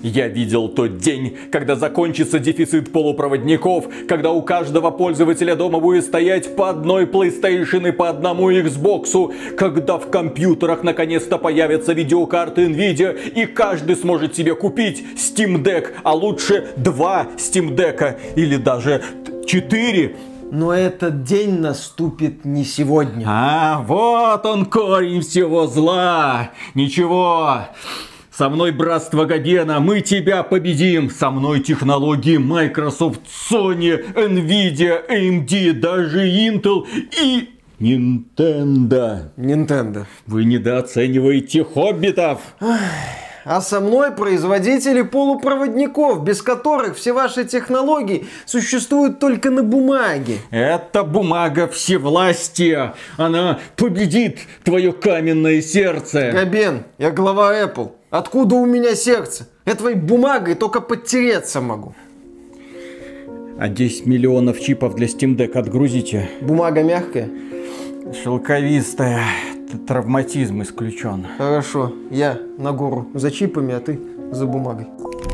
Я видел тот день, когда закончится дефицит полупроводников, когда у каждого пользователя дома будет стоять по одной PlayStation и по одному Xbox, когда в компьютерах наконец-то появятся видеокарты Nvidia и каждый сможет себе купить Steam Deck, а лучше 2 Steam Deck'а или даже 4. Но этот день наступит не сегодня. А, вот он, корень всего зла. Ничего. Со мной братство Гогена, мы тебя победим. Со мной технологии Microsoft, Sony, Nvidia, AMD, даже Intel и Nintendo. Nintendo. Вы недооцениваете хоббитов. А со мной производители полупроводников, без которых все ваши технологии существуют только на бумаге. Это бумага всевластия. Она победит твое каменное сердце. Габен, я глава Apple. Откуда у меня сердце? Я твоей бумагой только подтереться могу. А 10 миллионов чипов для Steam Deck отгрузите. Бумага мягкая? Шелковистая. Травматизм исключен. Хорошо, я на гору за чипами, а ты за бумагой.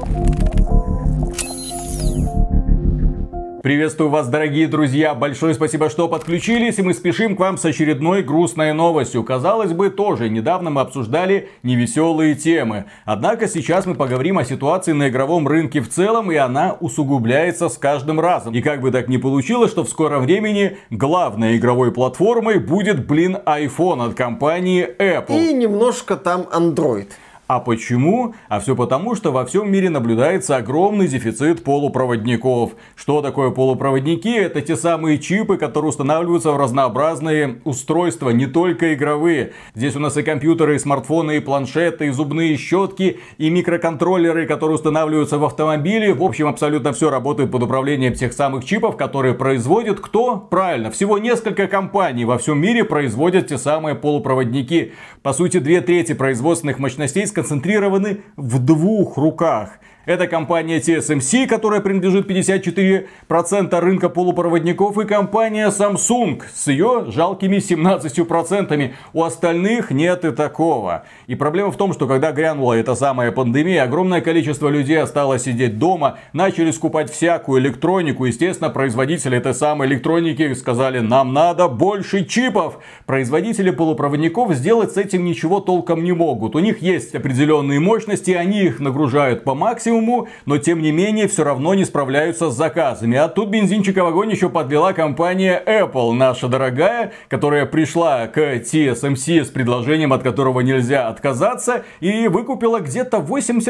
Приветствую вас, дорогие друзья. Большое спасибо, что подключились. И мы спешим к вам с очередной грустной новостью. Казалось бы, тоже недавно мы обсуждали невеселые темы. Однако сейчас мы поговорим о ситуации на игровом рынке в целом. И она усугубляется с каждым разом. И как бы так ни получилось, что в скором времени главной игровой платформой будет, iPhone от компании Apple. И немножко там Android. А почему? А все потому, что во всем мире наблюдается огромный дефицит полупроводников. Что такое полупроводники? Это те самые чипы, которые устанавливаются в разнообразные устройства, не только игровые. Здесь у нас и компьютеры, и смартфоны, и планшеты, и зубные щетки, и микроконтроллеры, которые устанавливаются в автомобиле. В общем, абсолютно все работает под управлением тех самых чипов, которые производит кто? Правильно, всего несколько компаний во всем мире производят те самые полупроводники. По сути, 2/3 производственных мощностей сконцентрированы в 2 руках. Это компания TSMC, которая принадлежит 54% рынка полупроводников, и компания Samsung с ее жалкими 17%. У остальных нет и такого. И проблема в том, что когда грянула эта самая пандемия, огромное количество людей осталось сидеть дома, начали скупать всякую электронику. Естественно, производители этой самой электроники сказали: нам надо больше чипов. Производители полупроводников сделать с этим ничего толком не могут. У них есть определенные мощности, они их нагружают по максимуму, но тем не менее все равно не справляются с заказами. А тут бензинчика в огонь еще подлила компания Apple, наша дорогая, которая пришла к TSMC с предложением, от которого нельзя отказаться, и выкупила где-то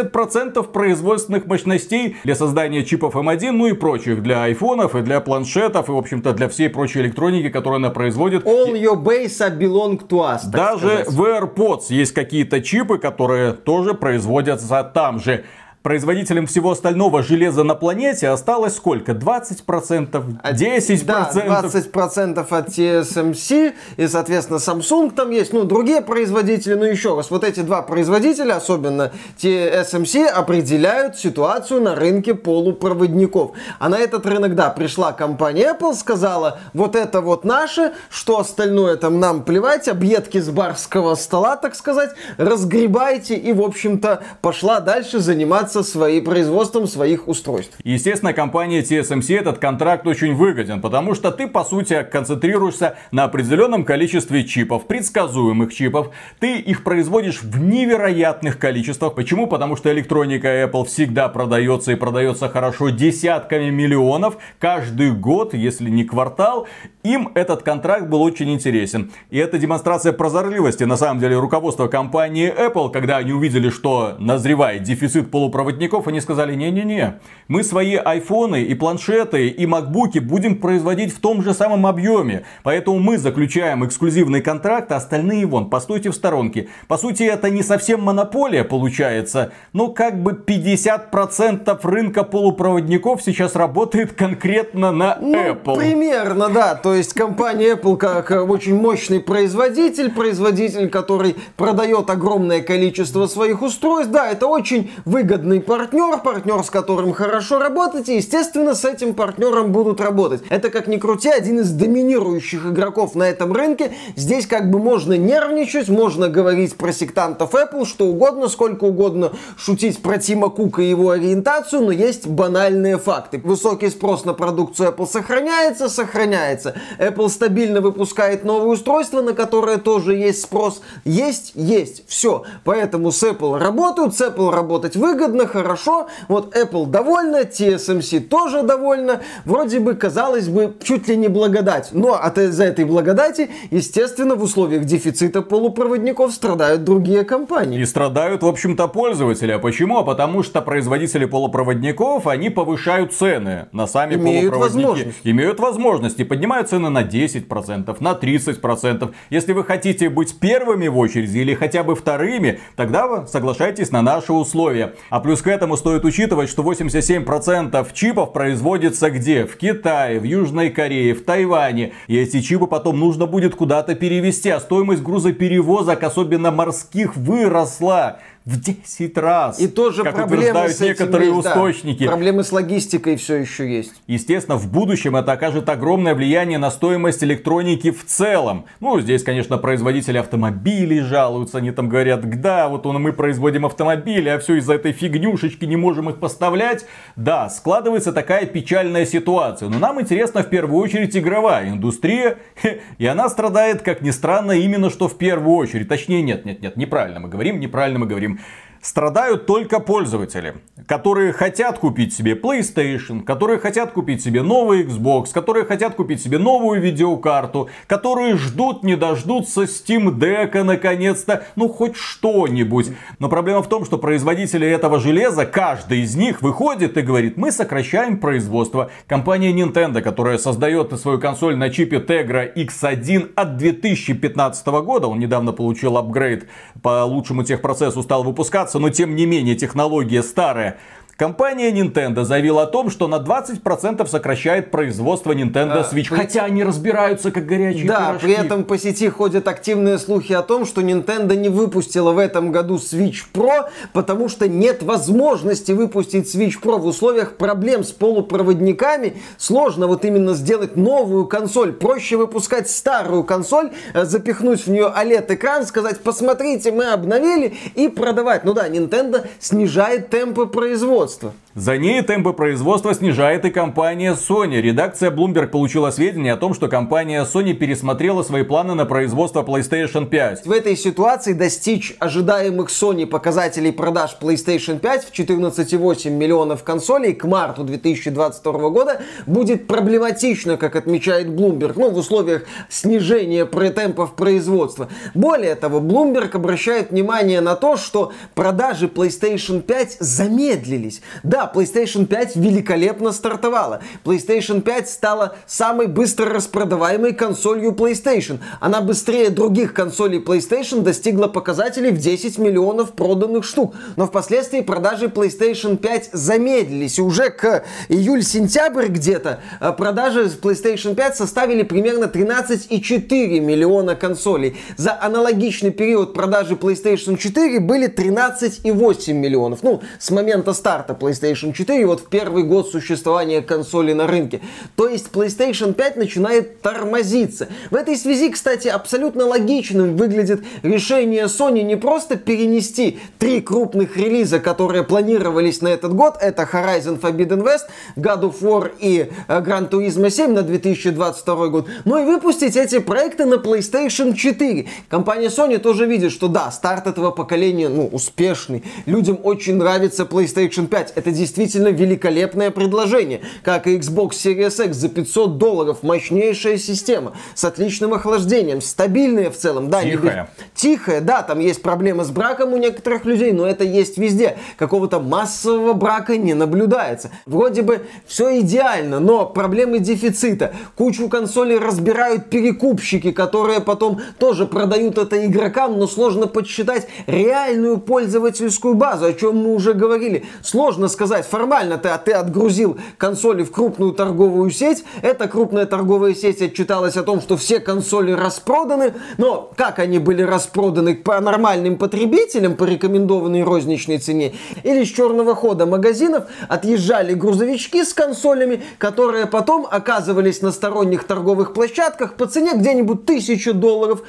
80% производственных мощностей для создания чипов M1, ну и прочих, для айфонов и для планшетов, и в общем-то для всей прочей электроники, которую она производит. All your base belong to us, так даже сказать. в AirPods есть какие-то чипы, которые тоже производятся там же. Производителям всего остального железа на планете осталось сколько? 20%? 10%? Да, 20% от TSMC, и, соответственно, Samsung там есть, ну, другие производители, но еще раз, вот эти 2 производителя, особенно TSMC, определяют ситуацию на рынке полупроводников. А на этот рынок, да, пришла компания Apple, сказала: вот это вот наше, что остальное там нам плевать, объедки с барского стола, так сказать, разгребайте, и, в общем-то, пошла дальше заниматься производством своих устройств. Естественно, компания TSMC этот контракт очень выгоден, потому что ты, по сути, концентрируешься на определенном количестве чипов, предсказуемых чипов. Ты их производишь в невероятных количествах. Почему? Потому что электроника Apple всегда продается, и продается хорошо, десятками миллионов каждый год, если не квартал. Им этот контракт был очень интересен. И это демонстрация прозорливости, на самом деле, руководства компании Apple, когда они увидели, что назревает дефицит полупроводников, они сказали: не-не-не, мы свои айфоны и планшеты и макбуки будем производить в том же самом объеме. Поэтому мы заключаем эксклюзивный контракт, а остальные вон, постойте в сторонке. По сути, это не совсем монополия получается, но как бы 50% рынка полупроводников сейчас работает конкретно на Apple. Примерно, да. То есть компания Apple как очень мощный производитель, который продает огромное количество своих устройств. Да, это очень выгодно выгодный партнер, с которым хорошо работать, и, естественно, с этим партнером будут работать. Это, как ни крути, один из доминирующих игроков на этом рынке. Здесь как бы можно нервничать, можно говорить про сектантов Apple, что угодно, сколько угодно шутить про Тима Кука и его ориентацию, но есть банальные факты. Высокий спрос на продукцию Apple сохраняется. Apple стабильно выпускает новые устройства, на которые тоже есть спрос. Есть. Все. Поэтому с Apple работают, с Apple работать выгодно, хорошо. Вот Apple довольна, TSMC тоже довольна. Вроде бы, казалось бы, чуть ли не благодать. Но из-за этой благодати, естественно, в условиях дефицита полупроводников страдают другие компании. И страдают, в общем-то, пользователи. А почему? А потому что производители полупроводников, они повышают цены на сами полупроводники. Имеют возможность. И поднимают цены на 10%, на 30%. Если вы хотите быть первыми в очереди или хотя бы вторыми, тогда вы соглашайтесь на наши условия. А плюс к этому стоит учитывать, что 87% чипов производится где? В Китае, в Южной Корее, в Тайване. И эти чипы потом нужно будет куда-то перевезти. А стоимость грузоперевозок, особенно морских, выросла в 10 раз. И тоже как проблемы утверждают некоторые источники. Да. Проблемы с логистикой все еще есть. Естественно, в будущем это окажет огромное влияние на стоимость электроники в целом. Ну, здесь, конечно, производители автомобилей жалуются. Они там говорят, да, вот мы производим автомобили, а все из-за этой фигнюшечки не можем их поставлять. Да, складывается такая печальная ситуация. Но нам интересна в первую очередь игровая индустрия. И она страдает, как ни странно, именно что в первую очередь. Точнее, нет, неправильно мы говорим. Страдают только пользователи, которые хотят купить себе PlayStation, которые хотят купить себе новый Xbox, которые хотят купить себе новую видеокарту, которые ждут, не дождутся Steam Deck'а наконец-то, ну хоть что-нибудь. Но проблема в том, что производители этого железа, каждый из них выходит и говорит, мы сокращаем производство. Компания Nintendo, которая создает свою консоль на чипе Tegra X1 от 2015 года, он недавно получил апгрейд по лучшему техпроцессу, стал выпускаться, но тем не менее технология старая. Компания Nintendo заявила о том, что на 20% сокращает производство Nintendo Switch. Хотя они разбираются как горячие пирожки. Да, при этом по сети ходят активные слухи о том, что Nintendo не выпустила в этом году Switch Pro, потому что нет возможности выпустить Switch Pro в условиях проблем с полупроводниками. Сложно вот именно сделать новую консоль. Проще выпускать старую консоль, запихнуть в нее OLED-экран, сказать, посмотрите, мы обновили, и продавать. Ну да, Nintendo снижает темпы производства. За ней темпы производства снижает и компания Sony. Редакция Bloomberg получила сведения о том, что компания Sony пересмотрела свои планы на производство PlayStation 5. В этой ситуации достичь ожидаемых Sony показателей продаж PlayStation 5 в 14,8 миллионов консолей к марту 2022 года будет проблематично, как отмечает Bloomberg, в условиях снижения темпов производства. Более того, Bloomberg обращает внимание на то, что продажи PlayStation 5 замедлились. Да, PlayStation 5 великолепно стартовала. PlayStation 5 стала самой быстро распродаваемой консолью PlayStation. Она быстрее других консолей PlayStation достигла показателей в 10 миллионов проданных штук. Но впоследствии продажи PlayStation 5 замедлились. И уже к июль-сентябрь где-то продажи PlayStation 5 составили примерно 13,4 миллиона консолей. За аналогичный период продажи PlayStation 4 были 13,8 миллионов. С момента старта PlayStation 4, в первый год существования консоли на рынке. То есть PlayStation 5 начинает тормозиться. В этой связи, кстати, абсолютно логичным выглядит решение Sony не просто перенести 3 крупных релиза, которые планировались на этот год, это Horizon Forbidden West, God of War и Gran Turismo 7 на 2022 год, но и выпустить эти проекты на PlayStation 4. Компания Sony тоже видит, что да, старт этого поколения, успешный. Людям очень нравится PlayStation 5. Это действительно великолепное предложение. Как и Xbox Series X за $500. Мощнейшая система. С отличным охлаждением. Стабильная в целом. Да, тихая, да, там есть проблемы с браком у некоторых людей, но это есть везде. Какого-то массового брака не наблюдается. Вроде бы все идеально, но проблемы дефицита. Кучу консолей разбирают перекупщики, которые потом тоже продают это игрокам, но сложно подсчитать реальную пользовательскую базу, о чем мы уже говорили. Сложно сказать, сказать, формально ты отгрузил консоли в крупную торговую сеть, эта крупная торговая сеть отчиталась о том, что все консоли распроданы, но как они были распроданы, по нормальным потребителям, по рекомендованной розничной цене, или с черного хода магазинов отъезжали грузовички с консолями, которые потом оказывались на сторонних торговых площадках по цене где-нибудь $1000,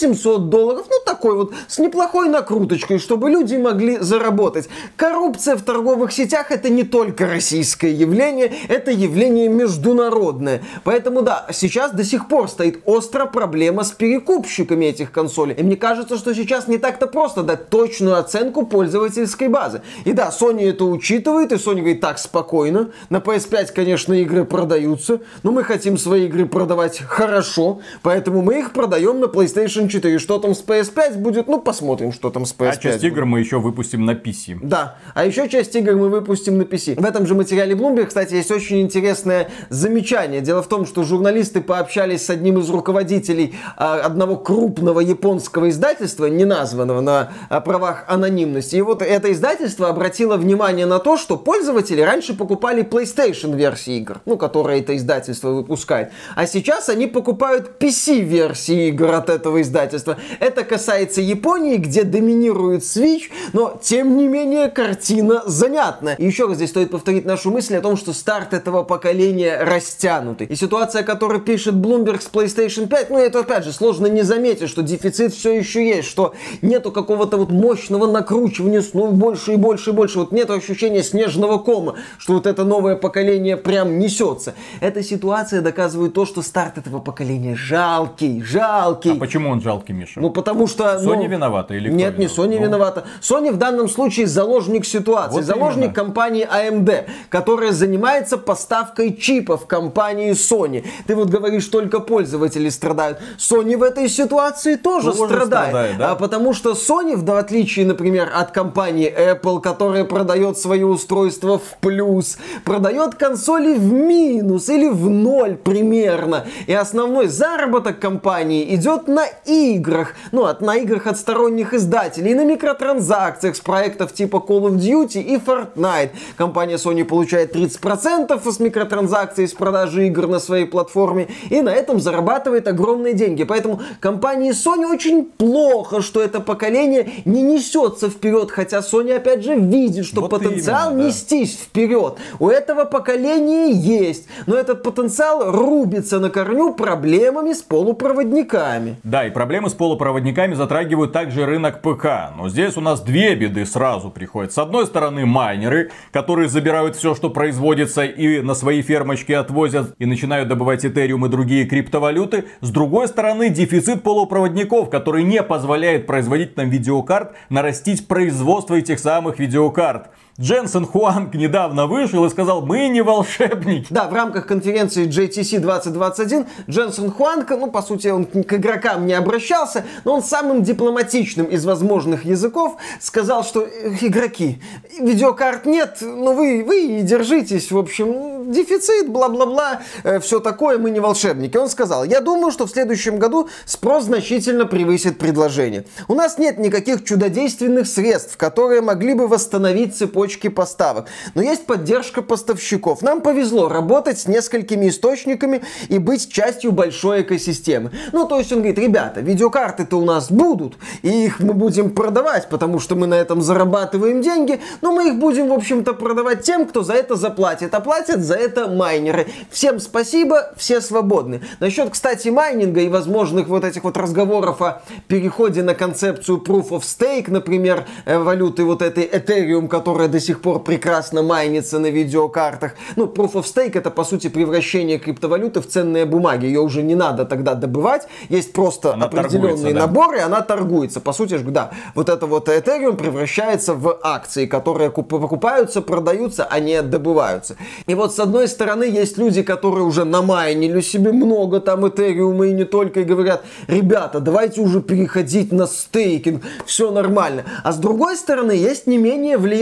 $800, ну такой вот, с неплохой накруточкой, чтобы люди могли заработать. Коррупция в торговых сетях — это не только российское явление, это явление международное. Поэтому да, сейчас до сих пор стоит острая проблема с перекупщиками этих консолей. И мне кажется, что сейчас не так-то просто дать точную оценку пользовательской базы. И да, Sony это учитывает, и Sony говорит: так, спокойно, на PS5, конечно, игры продаются, но мы хотим свои игры продавать хорошо, поэтому мы их продаем на PlayStation 4. Что там с PS5 будет? Ну, посмотрим, что там с PS5 А часть игр мы еще выпустим на PC. Да, а еще часть игр мы выпустим на PC. В этом же материале Bloomberg, кстати, есть очень интересное замечание. Дело в том, что журналисты пообщались с одним из руководителей одного крупного японского издательства, не названного на правах анонимности. И вот это издательство обратило внимание на то, что пользователи раньше покупали PlayStation версии игр, ну, которые это издательство выпускает, а сейчас они покупают PC версии игр от этого издательства. Это касается Японии, где доминирует Switch, но тем не менее картина занятная. И еще раз здесь стоит повторить нашу мысль о том, что старт этого поколения растянутый. И ситуация, которую пишет Bloomberg с PlayStation 5, ну это опять же сложно не заметить, что дефицит все еще есть, что нету какого-то вот мощного накручивания, ну больше и больше и больше. Вот нету ощущения снежного кома, что вот это новое поколение прям несется. Эта ситуация доказывает то, что старт этого поколения жалкий. А почему он жалкий, Миша? Ну потому что... Sony виновата или кто? Нет, не Sony виновата. Sony в данном случае заложник ситуации. Вот заложник именно компании AMD, которая занимается поставкой чипов компании Sony. Ты вот говоришь, только пользователи страдают. Sony в этой ситуации тоже страдает. Да? Потому что Sony, в отличие, например, от компании Apple, которая продает свои устройства в плюс, продает консоли в минус или в ноль примерно. И основной заработок компании идет на играх. Ну, на играх от сторонних издателей, и на микротранзакциях с проектов типа Call of Duty и Fortnite. Компания Sony получает 30% с микротранзакций с продажи игр на своей платформе, и на этом зарабатывает огромные деньги. Поэтому компании Sony очень плохо, что это поколение не несется вперед, хотя Sony опять же видит, что вот потенциал именно, нестись вперед. У этого поколения есть, но этот потенциал рубится на корню проблемами с полупроводниками. Да, и проблемы с полупроводниками затрагивают также рынок ПК. Но здесь у нас две беды сразу приходят. С одной стороны, майнеры, которые забирают все, что производится, и на свои фермочки отвозят, и начинают добывать этериум и другие криптовалюты. С другой стороны, дефицит полупроводников, который не позволяет производителям видеокарт нарастить производство этих самых видеокарт. Дженсен Хуанг недавно вышел и сказал: мы не волшебники. Да, в рамках конференции JTC 2021 Дженсен Хуанг, ну, по сути, он к игрокам не обращался, но он самым дипломатичным из возможных языков сказал, что игроки, видеокарт нет, но вы держитесь, в общем, дефицит, бла-бла-бла, все такое, мы не волшебники. Он сказал: я думаю, что в следующем году спрос значительно превысит предложение. У нас нет никаких чудодейственных средств, которые могли бы восстановить цепочку поставок. Но есть поддержка поставщиков. Нам повезло работать с несколькими источниками и быть частью большой экосистемы. Ну, то есть он говорит: ребята, видеокарты-то у нас будут, и их мы будем продавать, потому что мы на этом зарабатываем деньги, но мы их будем, в общем-то, продавать тем, кто за это заплатит. А платят за это майнеры. Всем спасибо, все свободны. Насчет, кстати, майнинга и возможных вот этих вот разговоров о переходе на концепцию Proof of Stake, например, валюты вот этой Ethereum, которая до сих пор прекрасно майнится на видеокартах. Ну, Proof of Stake — это, по сути, превращение криптовалюты в ценные бумаги. Ее уже не надо тогда добывать. Есть просто определенные наборы, и она торгуется. По сути, да, вот это вот Ethereum превращается в акции, которые покупаются, продаются, а не добываются. И вот, с одной стороны, есть люди, которые уже намайнили себе много там Ethereum и не только, и говорят: ребята, давайте уже переходить на стейкинг, все нормально. А с другой стороны, есть не менее влиятельные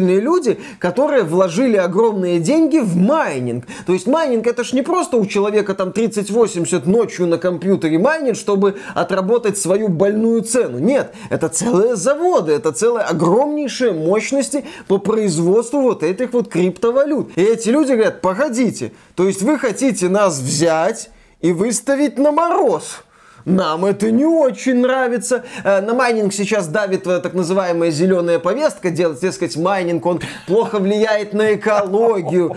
влиятельные люди, которые вложили огромные деньги в майнинг. То есть майнинг это ж не просто у человека там 3080 ночью на компьютере майнит, чтобы отработать свою больную цену. Нет, это целые заводы, это целые огромнейшие мощности по производству вот этих вот криптовалют. И эти люди говорят, погодите, то есть вы хотите нас взять и выставить на мороз? Нам это не очень нравится. На майнинг сейчас давит так называемая зеленая повестка. Делать, дескать, майнинг, он плохо влияет на экологию.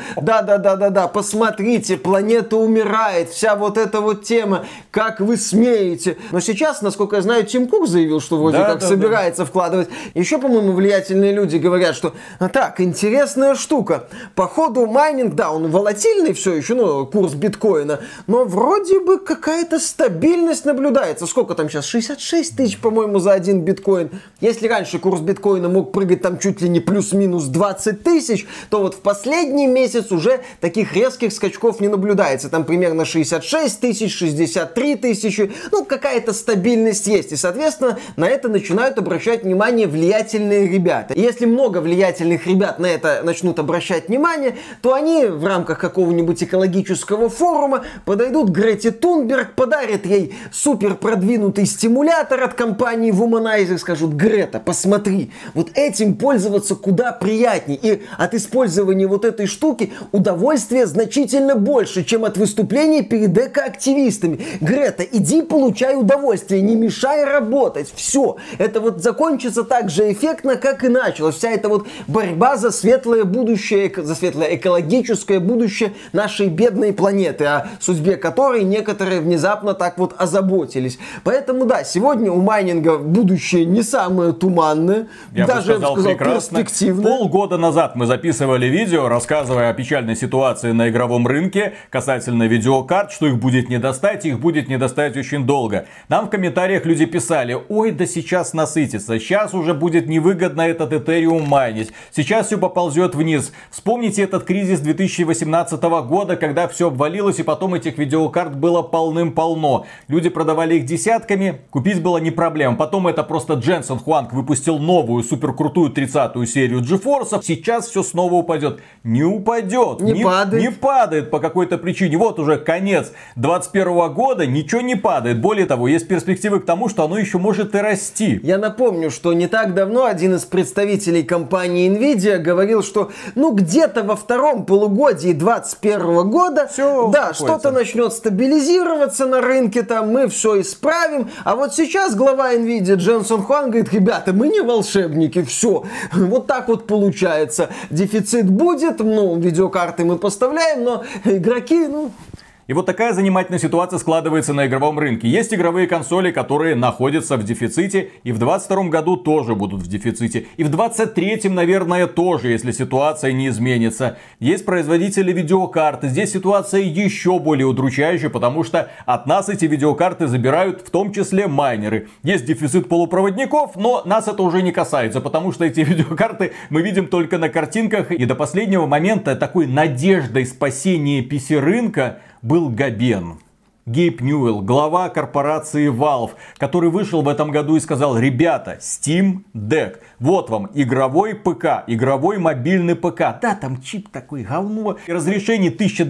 Да, посмотрите, планета умирает. Вся вот эта вот тема. Как вы смеете? Но сейчас, насколько я знаю, Тим Кук заявил, что вроде собирается вкладывать. Еще, по-моему, влиятельные люди говорят, что так, интересная штука. Походу майнинг, да, он волатильный все еще, ну, курс биткоина. Но вроде бы какая-то стабильность наблюдается. Сколько там сейчас? 66 тысяч, по-моему, за один биткоин. Если раньше курс биткоина мог прыгать там чуть ли не плюс-минус 20 тысяч, то вот в последний месяц уже таких резких скачков не наблюдается. Там примерно 66 тысяч, 63 тысячи. Ну, какая-то стабильность есть. И, соответственно, на это начинают обращать внимание влиятельные ребята. И если много влиятельных ребят на это начнут обращать внимание, то они в рамках какого-нибудь экологического форума подойдут к Грете Тунберг, подарят ей супер продвинутый стимулятор от компании Womanizer, скажут: Грета, посмотри, вот этим пользоваться куда приятнее. И от использования вот этой штуки удовольствие значительно больше, чем от выступлений перед экоактивистами. Грета, иди получай удовольствие, не мешай работать. Все. Это вот закончится так же эффектно, как и началось. Вся эта вот борьба за светлое будущее, за светлое экологическое будущее нашей бедной планеты, о судьбе которой некоторые внезапно так вот озаботились. Поэтому да, сегодня у майнинга будущее не самое туманное, даже, я бы сказал, перспективное. Полгода назад мы записывали видео, рассказывая о печальной ситуации на игровом рынке касательно видеокарт, что их будет не достать, их будет не достать очень долго. Нам в комментариях люди писали: ой, да сейчас насытится, сейчас уже будет невыгодно этот Этериум майнить, сейчас все поползет вниз. Вспомните этот кризис 2018 года, когда все обвалилось и потом этих видеокарт было полным-полно. Люди продавали их десятками, купить было не проблема. Потом это просто Дженсен Хуанг выпустил новую суперкрутую 30-ю серию GeForce. Сейчас все снова упадет. Не упадет. Не падает по какой-то причине. Вот уже конец 2021 года, ничего не падает. Более того, есть перспективы к тому, что оно еще может и расти. Я напомню, что не так давно один из представителей компании Nvidia говорил, что где-то во втором полугодии 2021 года что-то начнет стабилизироваться на рынке, там мы все исправим. А вот сейчас глава Nvidia Дженсен Хуанг говорит: ребята, мы не волшебники, все. Вот так вот получается. Дефицит будет, видеокарты мы поставляем, но игроки, И вот такая занимательная ситуация складывается на игровом рынке. Есть игровые консоли, которые находятся в дефиците, и в 2022 году тоже будут в дефиците. И в 2023, наверное, тоже, если ситуация не изменится. Есть производители видеокарт. Здесь ситуация еще более удручающая, потому что от нас эти видеокарты забирают в том числе майнеры. Есть дефицит полупроводников, но нас это уже не касается, потому что эти видеокарты мы видим только на картинках. И до последнего момента такой надеждой спасения PC-рынка был Габен. Гейб Ньюэлл, глава корпорации Valve, который вышел в этом году и сказал: ребята, Steam Deck, вот вам игровой ПК, игровой мобильный ПК. Да, там чип такой говно, разрешение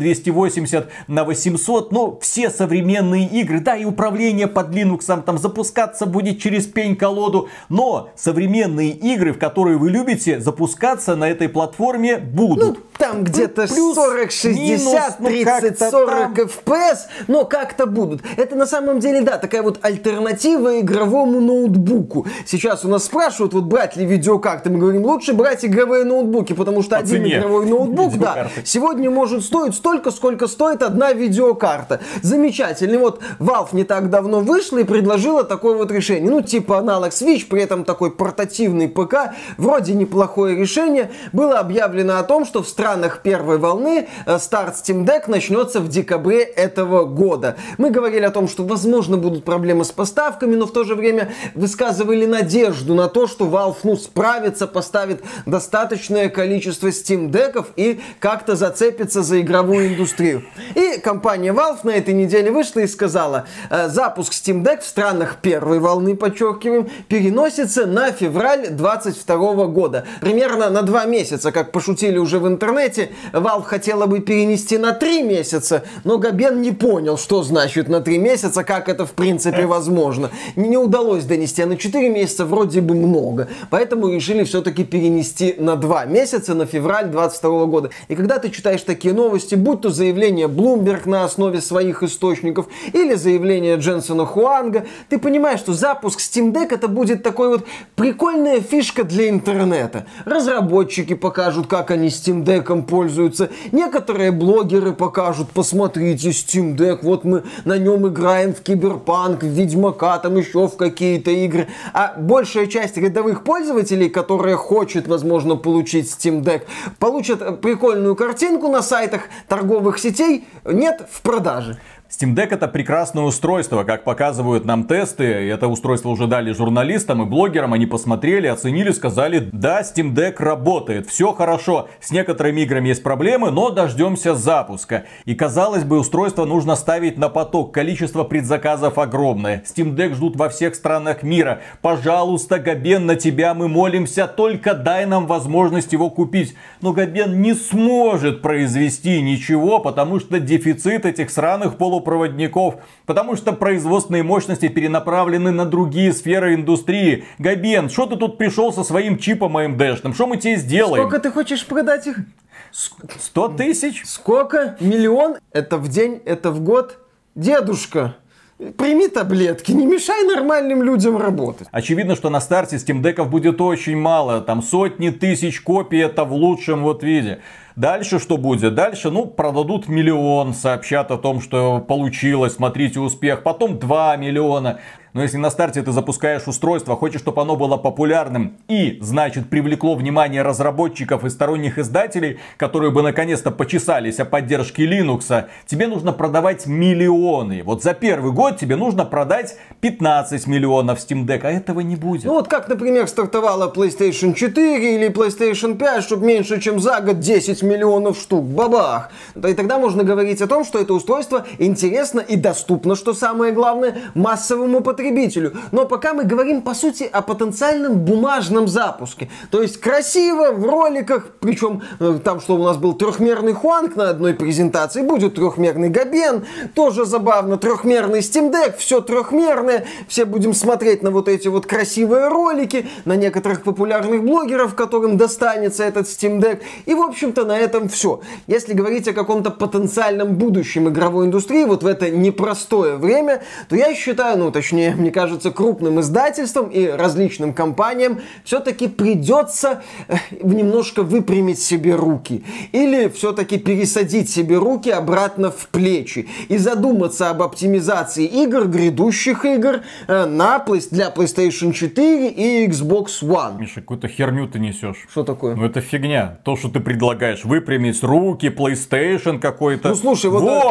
1280 на 800, но все современные игры, да, и управление под Linux там запускаться будет через пень-колоду, но современные игры, в которые вы любите, запускаться на этой платформе будут. Там где-то 40, 60, 30, 40 FPS, но как-то будут. Это на самом деле, да, такая вот альтернатива игровому ноутбуку. Сейчас у нас спрашивают, вот брать ли видеокарты. Мы говорим, лучше брать игровые ноутбуки, потому что один игровой ноутбук, да, сегодня может стоить столько, сколько стоит одна видеокарта. Замечательно. Вот Valve не так давно вышла и предложила такое вот решение. Типа аналог Switch, при этом такой портативный ПК. Вроде неплохое решение. Было объявлено о том, что в странах первой волны старт Steam Deck начнется в декабре этого года. года мы говорили о том, что, возможно, будут проблемы с поставками, но в то же время высказывали надежду на то, что Valve, справится, поставит достаточное количество Steam Deck'ов и как-то зацепится за игровую индустрию. И компания Valve на этой неделе вышла и сказала, запуск Steam Deck в странах первой волны, подчеркиваем, переносится на февраль 2022 года. Примерно на 2 месяца, как пошутили уже в интернете. Valve хотела бы перенести на 3 месяца, но Габен не понял, что значит на 3 месяца, как это в принципе возможно. Не удалось донести, а на 4 месяца вроде бы много. Поэтому решили все-таки перенести на 2 месяца, на февраль 2022 года. И когда ты читаешь такие новости, будь то заявление Bloomberg на основе своих источников или заявление Дженсена Хуанга, ты понимаешь, что запуск Steam Deck это будет такой вот прикольная фишка для интернета. Разработчики покажут, как они Steam Deck'ом пользуются. Некоторые блогеры покажут, посмотрите, Steam Deck, вот мы на нем играем в Киберпанк, в Ведьмака, там еще в какие-то игры. А большая часть рядовых пользователей, которые хочет, возможно, получить Steam Deck, получат прикольную картинку на сайтах торговых сетей, нет в продаже. Steam Deck это прекрасное устройство, как показывают нам тесты. Это устройство уже дали журналистам и блогерам. Они посмотрели, оценили, сказали, да, Steam Deck работает, все хорошо. С некоторыми играми есть проблемы, но дождемся запуска. И казалось бы, устройство нужно ставить на поток. Количество предзаказов огромное. Steam Deck ждут во всех странах мира. Пожалуйста, Габен, на тебя мы молимся, только дай нам возможность его купить. Но Габен не сможет произвести ничего, потому что дефицит этих сраных полупроводников, потому что производственные мощности перенаправлены на другие сферы индустрии. Габен, что ты тут пришел со своим чипом AMD-шным? Что мы тебе сделаем? Сколько ты хочешь продать их? 100 тысяч? Сколько? Миллион? Это в день, это в год? Дедушка, прими таблетки, не мешай нормальным людям работать. Очевидно, что на старте Steam Deck'ов будет очень мало. Там сотни тысяч копий, это в лучшем вот виде. Дальше что будет? Дальше, продадут 1 миллион, сообщат о том, что получилось, смотрите успех. Потом 2 миллиона. Но если на старте ты запускаешь устройство, хочешь, чтобы оно было популярным и, значит, привлекло внимание разработчиков и сторонних издателей, которые бы наконец-то почесались о поддержке Linux, тебе нужно продавать миллионы. Вот за первый год тебе нужно продать 15 миллионов Steam Deck, а этого не будет. Вот как, например, стартовала PlayStation 4 или PlayStation 5, чтобы меньше чем за год 10 миллионов штук. Бабах! И тогда можно говорить о том, что это устройство интересно и доступно, что самое главное, массовому потребителю. Но пока мы говорим, по сути, о потенциальном бумажном запуске. То есть красиво, в роликах, причем там, что у нас был трехмерный Хуанг на одной презентации, будет трехмерный Габен, тоже забавно, трехмерный Steam Deck, все трехмерное, все будем смотреть на вот эти вот красивые ролики, на некоторых популярных блогеров, которым достанется этот Steam Deck, и, в общем-то, на этом все. Если говорить о каком-то потенциальном будущем игровой индустрии, вот в это непростое время, то я считаю, точнее, мне кажется, крупным издательствам и различным компаниям все-таки придется немножко выпрямить себе руки. Или все-таки пересадить себе руки обратно в плечи. И задуматься об оптимизации игр, грядущих игр, для PlayStation 4 и Xbox One. Миша, какую-то херню ты несешь. Что такое? Это фигня. То, что ты предлагаешь, выпрямить руки, PlayStation какой-то. Слушай,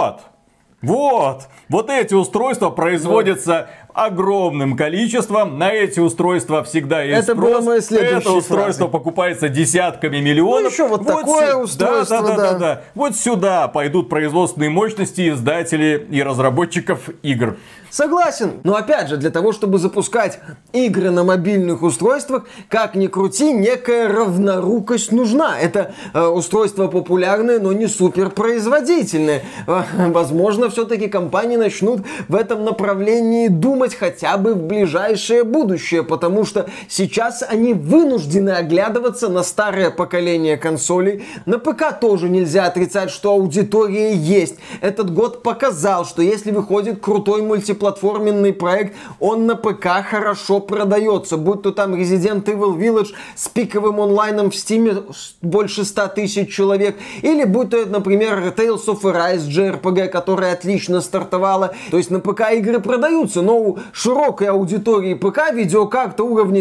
Вот эти устройства производятся огромным количеством. На эти устройства всегда есть спрос. Была моя следующая Это устройство фраза. покупается десятками миллионов. еще вот такое устройство, да. Вот сюда пойдут производственные мощности издателей и разработчиков игр. Согласен. Но опять же, для того, чтобы запускать игры на мобильных устройствах, как ни крути, некая равнорукость нужна. Это устройство популярное, но не суперпроизводительное. Возможно, все-таки компании начнут в этом направлении думать хотя бы в ближайшее будущее, потому что сейчас они вынуждены оглядываться на старое поколение консолей. На ПК тоже нельзя отрицать, что аудитория есть. Этот год показал, что если выходит крутой мультиплатформенный проект, он на ПК хорошо продается. Будь то там Resident Evil Village с пиковым онлайном в Steam больше 100 тысяч человек, или будь то, например, Tales of Arise JRPG, которая отлично стартовала. То есть на ПК игры продаются, но у широкой аудитории ПК видеокарта уровня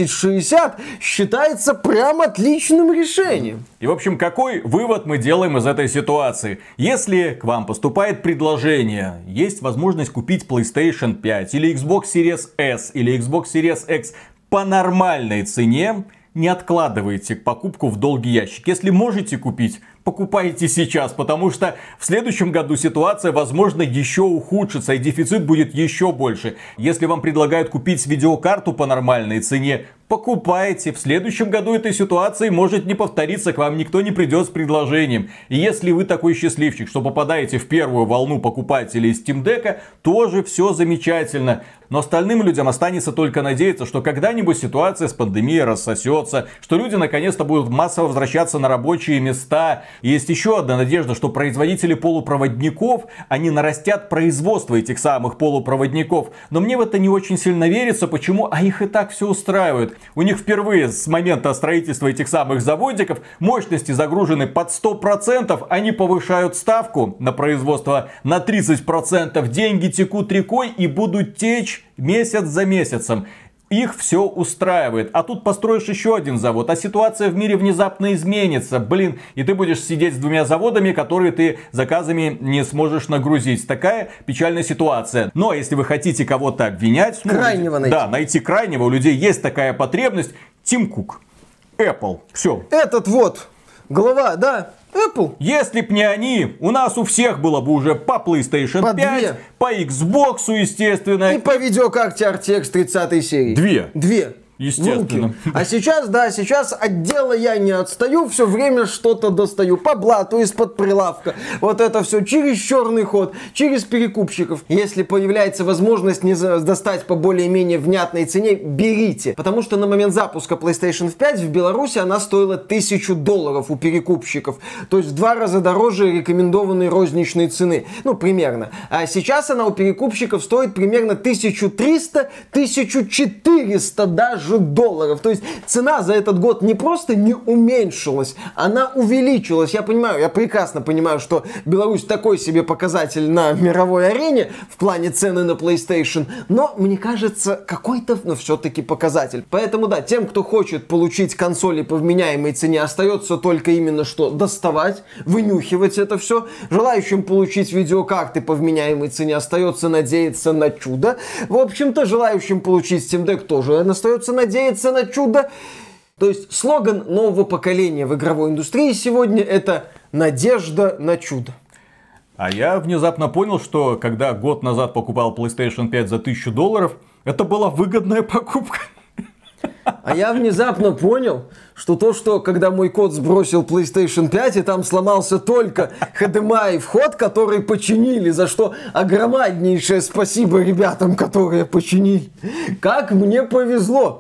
1060 считается прям отличным решением. И, в общем, какой вывод мы делаем из этой ситуации? Если к вам поступает предложение, есть возможность купить PlayStation 5 или Xbox Series S или Xbox Series X по нормальной цене, не откладывайте покупку в долгий ящик. Если можете купить, покупайте сейчас, потому что в следующем году ситуация, возможно, еще ухудшится и дефицит будет еще больше. Если вам предлагают купить видеокарту по нормальной цене, покупайте. В следующем году этой ситуации может не повториться, к вам никто не придет с предложением. И если вы такой счастливчик, что попадаете в первую волну покупателей Steam Deck, тоже все замечательно. Но остальным людям останется только надеяться, что когда-нибудь ситуация с пандемией рассосется, что люди наконец-то будут массово возвращаться на рабочие места. И есть еще одна надежда, что производители полупроводников, они нарастят производство этих самых полупроводников. Но мне в это не очень сильно верится. Почему? А их и так все устраивает. У них впервые с момента строительства этих самых заводиков мощности загружены под 100%. Они повышают ставку на производство на 30%. Деньги текут рекой и будут течь месяц за месяцем. Их все устраивает. А тут построишь еще один завод, а ситуация в мире внезапно изменится. Блин, и ты будешь сидеть с двумя заводами, которые ты заказами не сможешь нагрузить. Такая печальная ситуация. Но если вы хотите кого-то обвинять... Крайнего найти. Да, найти крайнего. У людей есть такая потребность. Тим Кук. Apple. Все. Этот вот глава, да, Apple. Если б не они, у нас у всех было бы уже по PlayStation По 5, две. по Xbox, естественно. И по видеокарте RTX 30 серии. Две. Естественно. А сейчас, да, сейчас от дела я не отстаю, все время что-то достаю. По блату, из-под прилавка. Вот это все через черный ход, через перекупщиков. Если появляется возможность не достать по более-менее внятной цене, берите. Потому что на момент запуска PlayStation 5 в Беларуси она стоила $1000 у перекупщиков. То есть в 2 раза дороже рекомендованной розничной цены. Ну, примерно. А сейчас она у перекупщиков стоит примерно 1300-1400 даже долларов. То есть цена за этот год не просто не уменьшилась, она увеличилась. Я понимаю, я прекрасно понимаю, что Беларусь такой себе показатель на мировой арене в плане цены на PlayStation, но мне кажется, какой-то, но все-таки показатель. Поэтому да, тем, кто хочет получить консоли по вменяемой цене, остается только именно что доставать, вынюхивать это все. Желающим получить видеокарты по вменяемой цене остается надеяться на чудо. В общем-то, желающим получить Steam Deck тоже остается надеяться на чудо. То есть слоган нового поколения в игровой индустрии сегодня это «Надежда на чудо». А я внезапно понял, что когда год назад покупал PlayStation 5 за $1000, это была выгодная покупка. А я внезапно понял, что когда мой кот сбросил PlayStation 5, и там сломался только HDMI вход, который починили, за что огромнейшее спасибо ребятам, которые починили. Как мне повезло!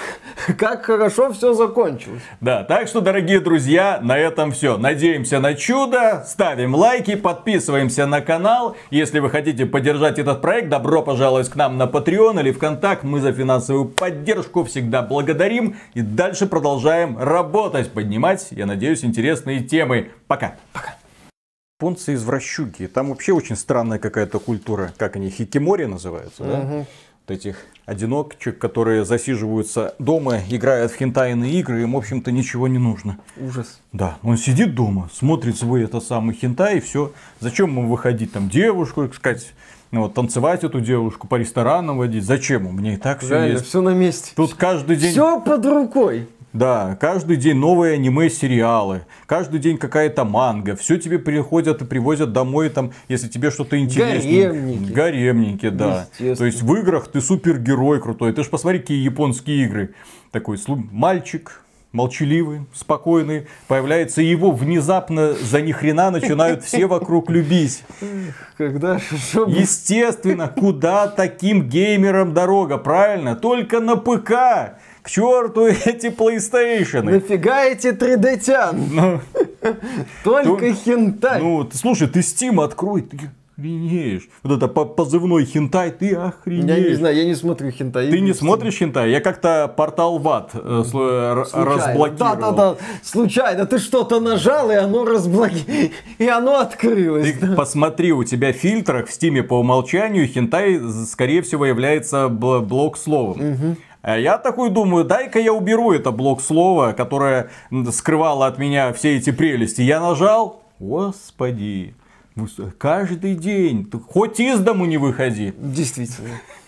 Как хорошо все закончилось. Да, так что, дорогие друзья, на этом все. Надеемся на чудо, ставим лайки, подписываемся на канал. Если вы хотите поддержать этот проект, добро пожаловать к нам на Patreon или ВКонтакт. Мы за финансовую поддержку всегда благодарим. И дальше продолжаем работать, поднимать, я надеюсь, интересные темы. Пока. Пока. Японцы извращуги. Там вообще очень странная какая-то культура. Как они, хикимори называются, да? Вот этих одиночек, которые засиживаются дома, играют в хентайные игры, им, в общем-то, ничего не нужно. Ужас. Да, он сидит дома, смотрит свой этот самый хентай, и все. Зачем ему выходить там девушку искать, вот, танцевать эту девушку, по ресторанам водить? Зачем? У меня и так все есть. Все на месте. Тут каждый день... Все под рукой. Да, каждый день новые аниме-сериалы, каждый день какая-то манга, все тебе приходят и привозят домой, там, если тебе что-то интересное. Гаремники. Гаремники, да. То есть в играх ты супергерой крутой. Ты ж посмотри, какие японские игры. Такой мальчик, молчаливый, спокойный, появляется, и его внезапно за ни хрена начинают все вокруг любить. Когда? Естественно, куда таким геймерам дорога, правильно? Только на ПК. К черту эти PlayStation. Нафига эти 3D-тян? Только хентай. Ну, слушай, ты Steam открой. охренеешь. Вот это позывной хентай, ты охренеешь. Я не знаю, я не смотрю хентай. Ты не смотришь хентай? Я как-то портал ВАД разблокировал. Да. Случайно ты что-то нажал, и оно и оно открылось. Ты посмотри, у тебя в фильтрах в Стиме по умолчанию хентай, скорее всего, является блок словом. А я такой думаю, дай-ка я уберу это блок слова, которое скрывало от меня все эти прелести. Я нажал, господи, каждый день, хоть из дому не выходи. Действительно.